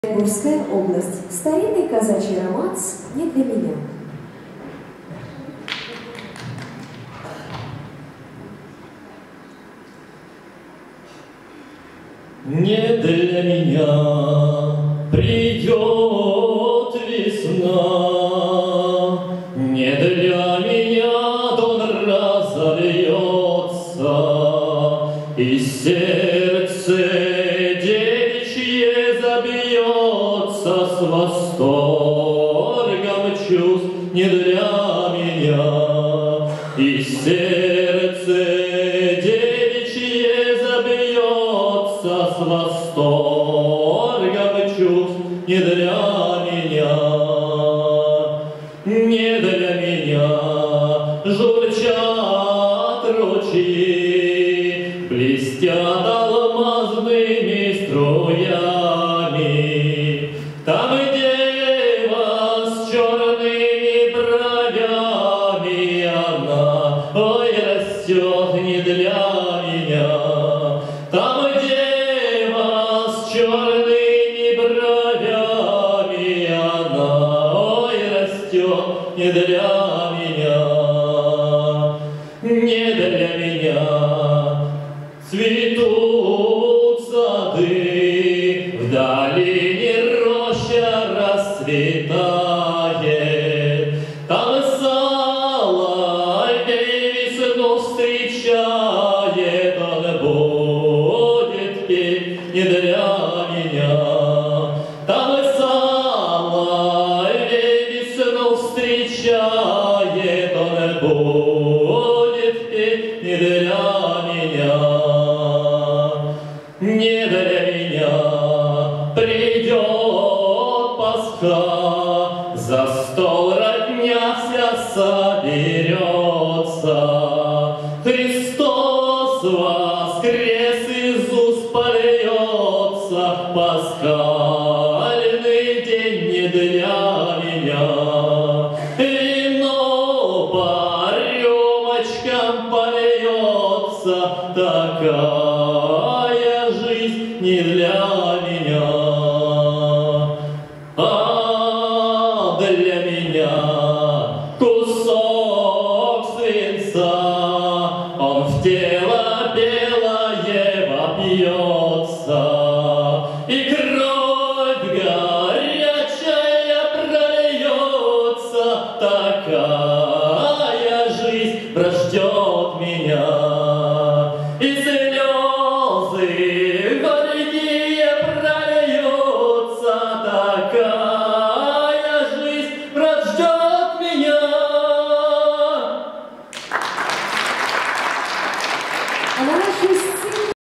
Оренбургская область. Старинный казачий романс «Не для меня». Не для меня придет весна, не для меня дон разольется, и сердце девичье забьется с восторгом чувств. Не для меня, и сердце девичье забьется с восторгом чувств. Не для меня, не для меня журчат ручьи, блестят алмазными струями. Там дева с черными бровями, она, ой, растет не для меня. Там дева с черными бровями, она, ой, растет не для меня, не для меня. Цветут сады, в долине роща расцветает, там соловей весну встречает, он будет петь не для меня. Там соловей весну встречает, он будет петь не для меня, не для меня. Придет Пасха, за стол родня вся соберется. Христос воскрес, из уст польется пасхальный день не для меня.